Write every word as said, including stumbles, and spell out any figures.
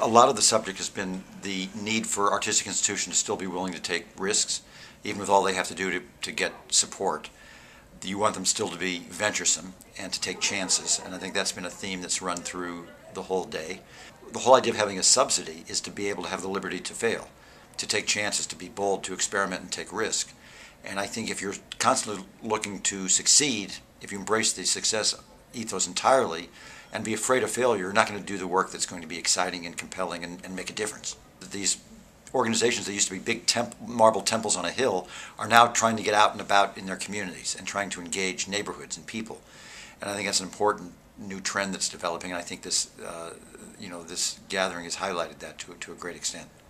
A lot of the subject has been the need for artistic institutions to still be willing to take risks, even with all they have to do to, to get support. You want them still to be venturesome and to take chances, and I think that's been a theme that's run through the whole day. The whole idea of having a subsidy is to be able to have the liberty to fail, to take chances, to be bold, to experiment and take risk. And I think if you're constantly looking to succeed, if you embrace the success ethos entirely and be afraid of failure, you're not going to do the work that's going to be exciting and compelling and, and make a difference. These organizations that used to be big temp marble temples on a hill are now trying to get out and about in their communities and trying to engage neighborhoods and people. And I think that's an important new trend that's developing, and I think this, uh, you know, this gathering has highlighted that to, to a great extent.